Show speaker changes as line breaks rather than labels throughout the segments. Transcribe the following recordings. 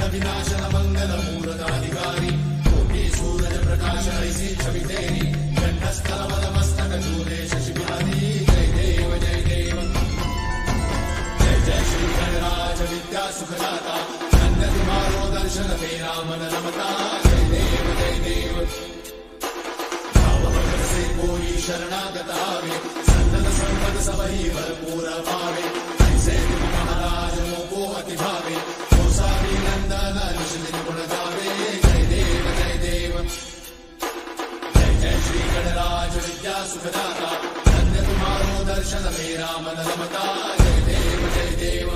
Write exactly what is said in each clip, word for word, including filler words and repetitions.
विनाशन मंगल मूलदाधिकारी कोटि सूरज प्रकाश ऐसी छवि तेरी कंठस्थल मद मस्तक चूरे शशि बिहारी जय देव जय देव जय जय श्री गणराज विद्या सुखदाता धन्य तुम्हारो दर्शन तेरा मन रमता जय देव जय देव भाव भगत से कोई शरणागत आवे संतत संपद सब ही भरपूर पावे ऐसे तुम महाराज मोको अति भावे सारी नंदन निश्चित गुण गावे जय देव जय देव जय जय श्री गणराज विद्या सुखदाता धन्य तुम्हारो दर्शन मेरा मन रमता जय देव जय देव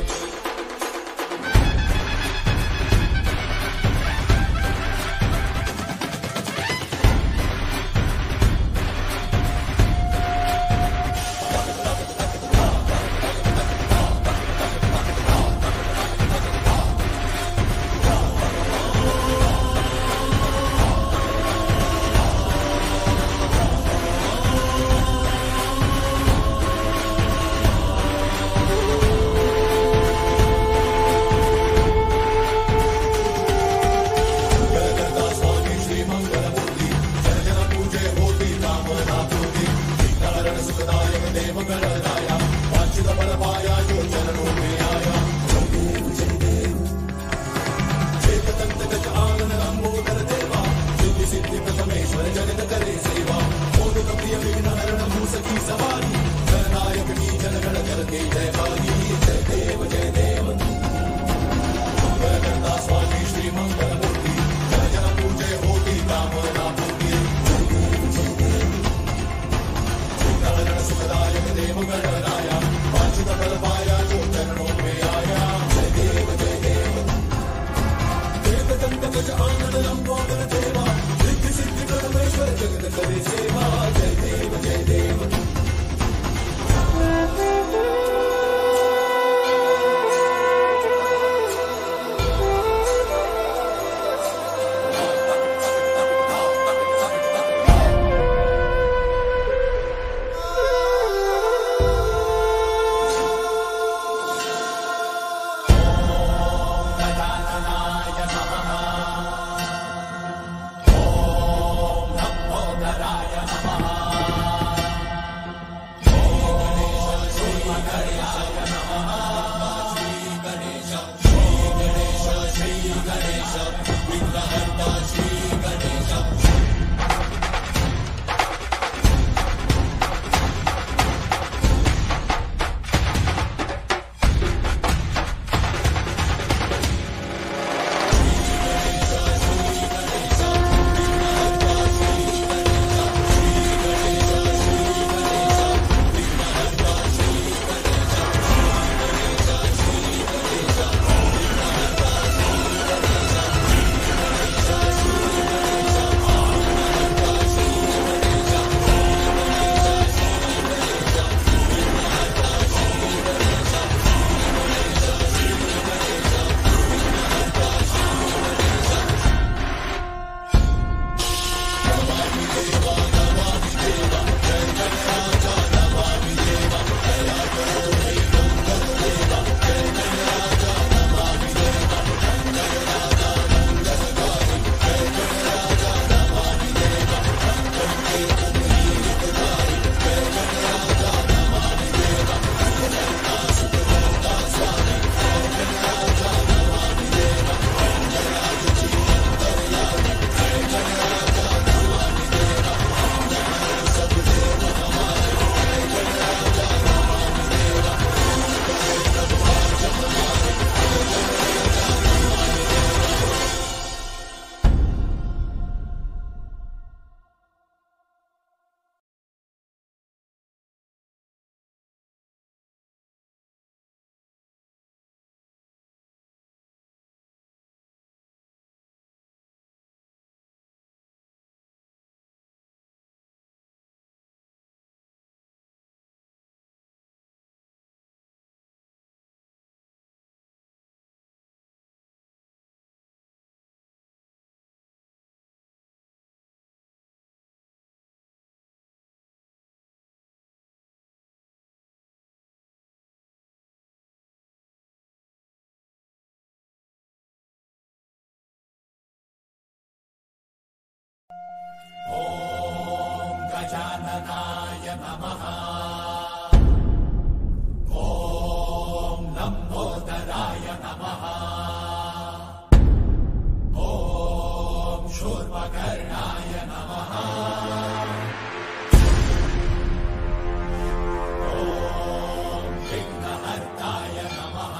गजाननाय नमः। ॐ लम्बोदराय नमः। ॐ शूर्पकर्णाय नमः। ॐ विघ्नहर्ताय नमः।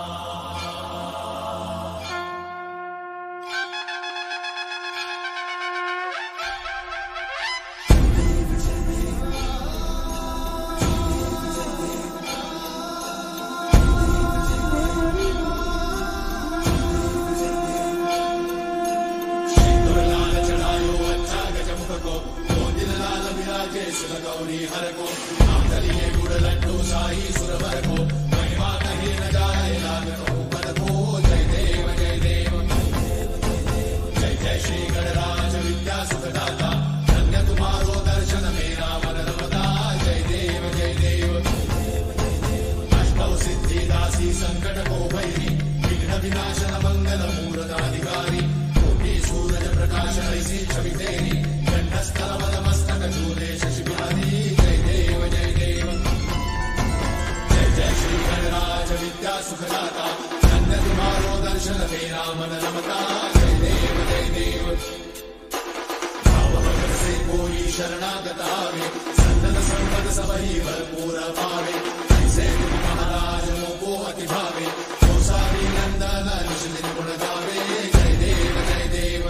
गौरी हर को आंतरिये गुड़ लड्डू साई सुरवर को महिमा कहीं न जाए लागतो पद को। जय देव जय देव जय जय श्री गणराज विद्या सुखदाता। धन्य तुम्हारो दर्शन मेरा मन रमता। जय देव जय देव अष्टौ सिद्धि दासी संकट को भैरी विघ्न विनाशन मंगल मूर्ताधिकारी। कोटि सूरज प्रकाश ऐसी छवि तेरी कंठस्थल मद मस्तक झूले शशि बिहारी। जय देव जय देव जय जय श्री गणराज विद्या सुखदाता। धन्य तुम्हारो दर्शन मेरा मन रमता। जय देव जय देव भाव भगत से कोई शरणागत आवे। संतन संपद सबही भरपूर पावे। ऐसे तुम महाराज मोको अति भावे। कौसारी नंदन निश दिन गुण गावे। जय देव जय देव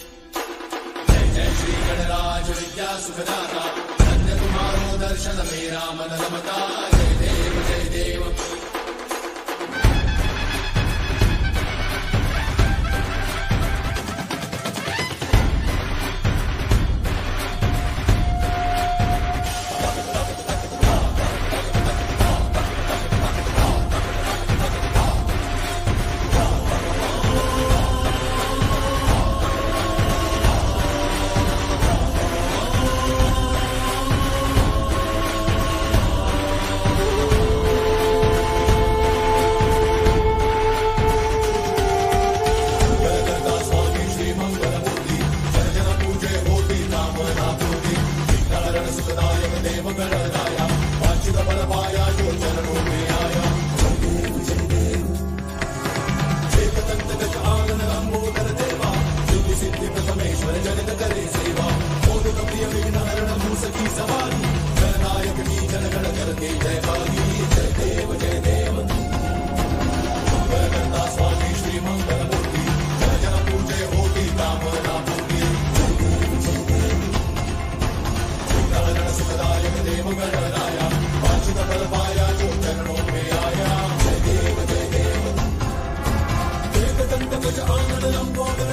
जय श्री गणराज विद्या सुखदाता। धन्य तुम्हारो दर्शन मेरा मन रमता। जय देव जय देव I'm